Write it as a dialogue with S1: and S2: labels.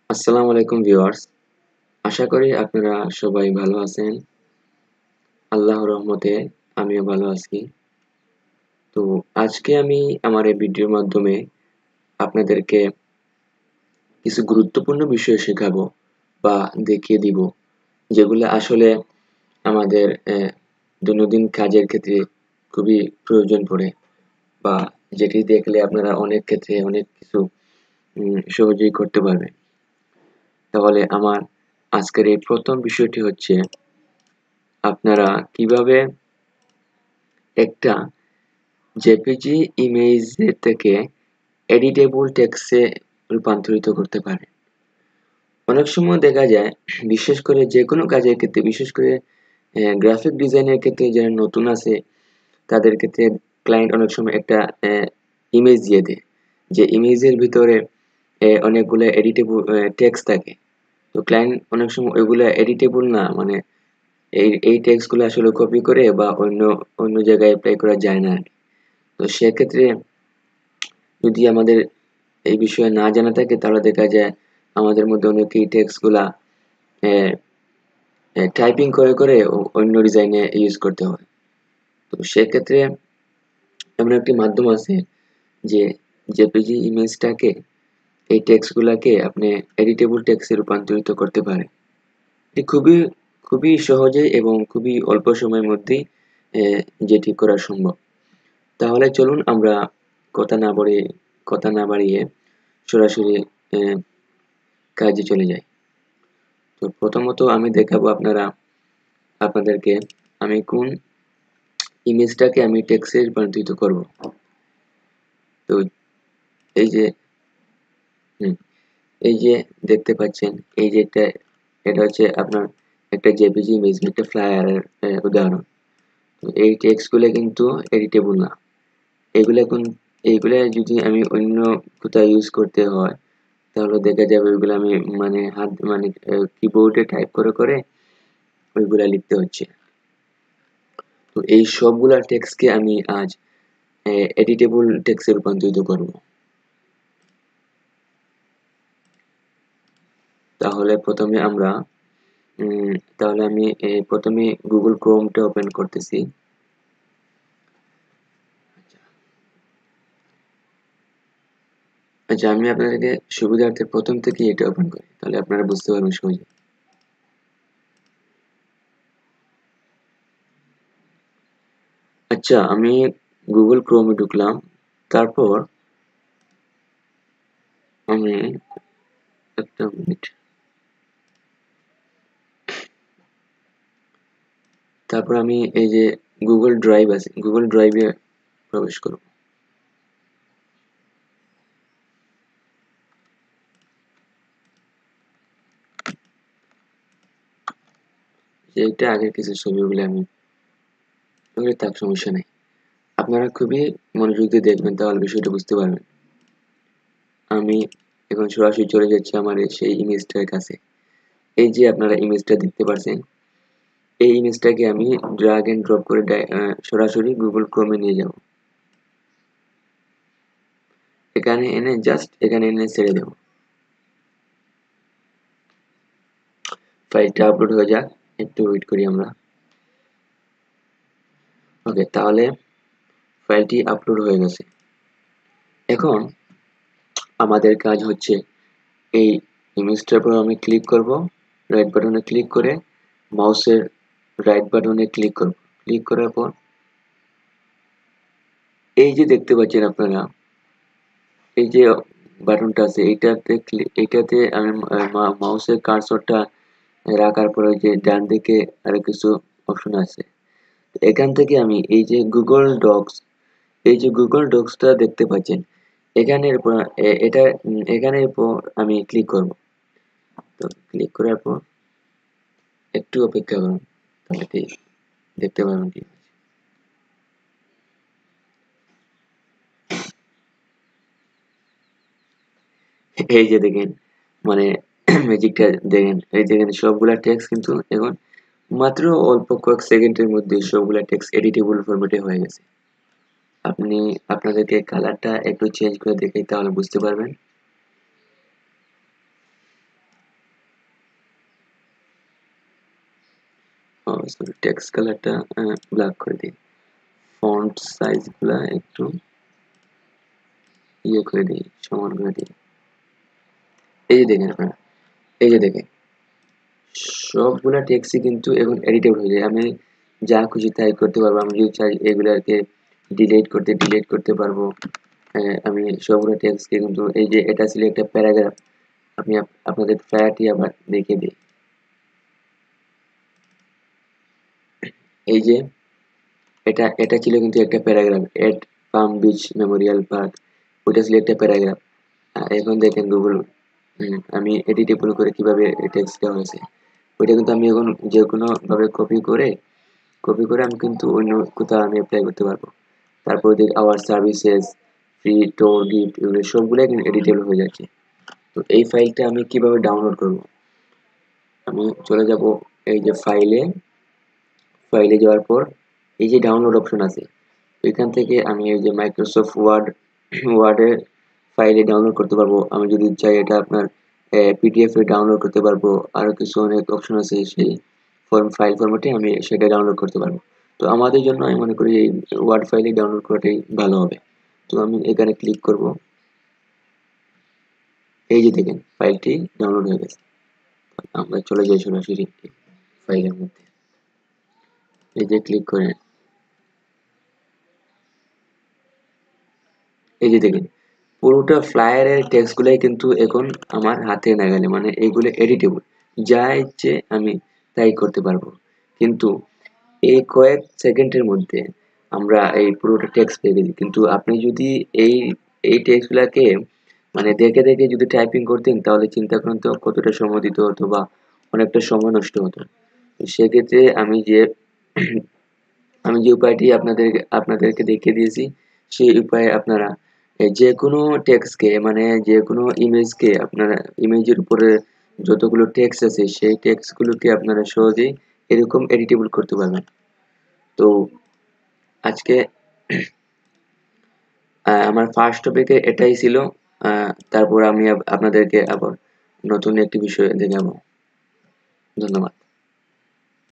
S1: আসসালামু আলাইকুম ভিউয়ার্স। আশা করি আপনারা সবাই ভালো আছেন। আল্লাহর রহমতে আমিও ভালো আছি। তো আজকে আমি আমার এই ভিডিওর মাধ্যমে আপনাদেরকে কিছু গুরুত্বপূর্ণ বিষয় শেখাবো বা দেখিয়ে দিব, যেগুলো আসলে আমাদের দৈনন্দিন কাজের ক্ষেত্রে খুবই প্রয়োজন পড়ে, বা যেটি দেখলে আপনারা অনেক ক্ষেত্রে অনেক কিছু সহজেই করতে পারবেন। তাহলে আমার আজকের এই প্রথম বিষয়টি হচ্ছে আপনারা কিভাবে একটা জেপিজি ইমেজ থেকে এডিটেবল টেক্সটে রূপান্তরিত করতে পারে। অনেক সময় দেখা যায়, বিশেষ করে যেকোনো কাজের ক্ষেত্রে, বিশেষ করে গ্রাফিক ডিজাইনের ক্ষেত্রে যারা নতুন আছে তাদের ক্ষেত্রে ক্লায়েন্ট অনেক সময় একটা ইমেজ দিয়ে দেয়, যে ইমেজের ভিতরে অনেকগুলো এডিটেবল টেক্সট থাকে। তো ক্লায়েন্ট অনেক সময় ওইগুলো এডিটেবল না, মানে এই টেক্সটগুলো আসলে কপি করে বা অন্য অন্য জায়গায় অ্যাপ্লাই করা যায় না। তো সেক্ষেত্রে যদি আমাদের এই বিষয়ে না জানা থাকে, তাহলে দেখা যায় আমাদের মধ্যে অনেকেই টেক্সটগুলা টাইপিং করে করে অন্য ডিজাইনে ইউজ করতে হয়। তো সেক্ষেত্রে এমন একটি মাধ্যম আছে যে জেপিজি ইমেজটাকে, এই টেক্সটগুলাকে আপনি এডিটেবল টেক্সটে রূপান্তরিত করতে পারেন। এটি খুবই খুবই সহজে এবং খুবই অল্প সময়ের মধ্যেই যেটি করা সম্ভব। তাহলে চলুন আমরা কথা না বাড়িয়ে সরাসরি কাজে চলে যাই। তো প্রথমত আমি দেখাবো আপনাদেরকে আমি কোন ইমেজটাকে আমি টেক্সটে রূপান্তরিত করব। তো এই যে এই যে দেখতে পাচ্ছেন, এই যে এটা হচ্ছে আপনার একটা জেপিজি ইমেজ, একটা ফ্লায়ারের উদাহরণ। তো এই টেক্সটগুলো কিন্তু এডিটেবল না। এইগুলা যদি আমি অন্য কোথাও ইউজ করতে হয়, তাহলে দেখা যাবে ওইগুলো আমি কিবোর্ডে টাইপ করে করে ওইগুলা লিখতে হচ্ছে। তো এই সবগুলা টেক্সটকে আমি আজ এডিটেবল টেক্সটে রূপান্তরিত করব। তাহলে আমি প্রথমে গুগল ক্রোমটা ওপেন করতেছি। আচ্ছা, আমি আপনাদেরকে সুবিধার্থে প্রথম থেকে এটা ওপেন করি, তাহলে আপনারা বুঝতে পারবেন সহজে। আচ্ছা, আমি গুগল ক্রোমে ঢুকলাম। তারপর আমি একটা মিনিট, তারপর আমি এই যে গুগল ড্রাইভ আছে, গুগল ড্রাইভে প্রবেশ করব। এইটা আগের কিছু ছবিগুলো আমি তার সমস্যা নেই। আপনারা খুবই মনোযোগ দিয়ে দেখবেন, তাহলে বিষয়টা বুঝতে পারবেন। আমি এখন সরাসরি চলে যাচ্ছি আমার সেই ইমেজটার কাছে। এই যে আপনারা ইমেজটা দেখতে পাচ্ছেন, এই ইমেজটাকে আমি ড্র্যাগ এন্ড ড্রপ করে সরাসরি গুগল ক্রোমে নিয়ে যাব। এখানে এনে ছেড়ে দেব। ফাইলটা আপলোড হয়ে যাক, একটু ওয়েট করি আমরা। ওকে, তাহলে ফাইলটি আপলোড হয়ে গেছে। এখন আমাদের কাজ হচ্ছে এই ইমেজটার উপর আমি ক্লিক করব, রাইট বাটনে ক্লিক করে মাউসের রাইট বাটনে ক্লিক করব। ক্লিক করার পর এই যে দেখতে পাচ্ছেন আপনারা, এই যে বাটনটা আছে, এইটাতে আমি মাউসের কার্সরটা রাখার পরে যে ডান দিকে আরো কিছু অপশন আছে। এখান থেকে আমি এই যে গুগল ডক্সটা দেখতে পাচ্ছেন, এখানের উপর আমি ক্লিক করব। তো ক্লিক করার পর একটু অপেক্ষা করুন, তাহলে দেখতে পাবেন কি। এই যে দেখেন, মানে ম্যাজিকটা দেখেন, এই দেখেন সবগুলা টেক্সট কিন্তু এখন মাত্র অল্প কয়েক সেকেন্ডের মধ্যে সবগুলা টেক্সট এডিটেবল ফরম্যাটে হয়ে গেছে। আপনাদেরকে কালারটা একটু চেঞ্জ করে দেখাই, তাহলে বুঝতে পারবেন। সরি, টেক্সট কালারটা ব্ল্যাক করে দিই, ফন্ট সাইজগুলা একটু ইয়ে করে দিই, সমান করে দিই। এই যে দেখেন আপনারা, এই যে দেখেন সবগুলা টেক্সটই কিন্তু এখন এডিটেবল হয়ে যায়। আমি যা খুশি তাই করতে পারবো। আমি যদি চাই এগুলাকে ডিলিট করতে পারবো। আমি সবগুলো টেক্সটকে কিন্তু এই যে এটা ছিল একটা প্যারাগ্রাফ, আমি আপনাদের প্যারাটি আবার দেখিয়ে দিই। এই যে এটা ছিল কিন্তু একটা paragraph, at Palm Beach Memorial Park, ওইটা ছিল একটা প্যারাগ্রাফ। এখন দেখেন গুগল আমি এডিটেবল করে কিভাবে টেক্সটটা হয়েছে। ওইটা কিন্তু আমি এখন যে কোনো ভাবে কপি করে আমি কিন্তু অন্য কোথাও আমি অ্যাপ্লাই করতে পারবো। তারপর ওদের our services, free tour gift, এগুলো সবগুলাই কিন্তু এডিটেবল হয়ে যাচ্ছে। তো এই ফাইলটা আমি কিভাবে ডাউনলোড করব? আমি চলে যাব এই যে ফাইলে যাওয়ার পর এই যে ডাউনলোড অপশন আছে, এখান থেকে আমি এই যে মাইক্রোসফট ওয়ার্ডের ফাইলে ডাউনলোড করতে পারবো। আমি যদি চাই এটা আপনার পিডিএফ এ ডাউনলোড করতে পারবো। আরো কিছু অনেক অপশন আছে, সেই ফাইল ফরম্যাটে আমি সেটা ডাউনলোড করতে পারবো। তো আমাদের জন্য আমি মনে করি এই ওয়ার্ড ফাইলে ডাউনলোড করাটাই ভালো হবে। তো আমি এখানে ক্লিক করব। এই যে দেখেন ফাইলটি ডাউনলোড হয়ে গেছে। আমরা চলে যাই সরাসরি ফাইলের মধ্যে। এই যে ক্লিক করে এই যে দেখেন পুরোটা ফ্লায়ারের টেক্সট গুলাই কিন্তু এখন আমার হাতে নাগালে, মানে এইগুলো এডিটেবল, যা ইচ্ছে আমি তাই করতে পারবো। কিন্তু এই কয়েক সেকেন্ডের মধ্যে আমরা এই পুরোটা টেক্সট পেয়ে গেছি। কিন্তু আপনি যদি এই এই টেক্সট গুলাকে মানে দেখে দেখে যদি টাইপিং করতেন, তাহলে চিন্তা করেন তো কতটা সময় দিতে হতো বা অনেকটা সময় নষ্ট হতো। তো সেক্ষেত্রে আমি যে উপায়টি আপনাদেরকে দেখিয়ে দিয়েছি, সেই উপায়ে আপনারা যেকোনো টেক্সটকে মানে যেকোনো ইমেজকে আপনারা ইমেজের উপরে যতগুলো টেক্সট আছে সেই টেক্সটগুলোকে আপনারা সহজেই এরকম এডিটেবল করতে পারবেন। তো আজকে আমার ফার্স্ট টপিকে এটাই ছিল। তারপর আমি আপনাদেরকে আবার নতুন একটি বিষয় দেখাবো। ধন্যবাদ।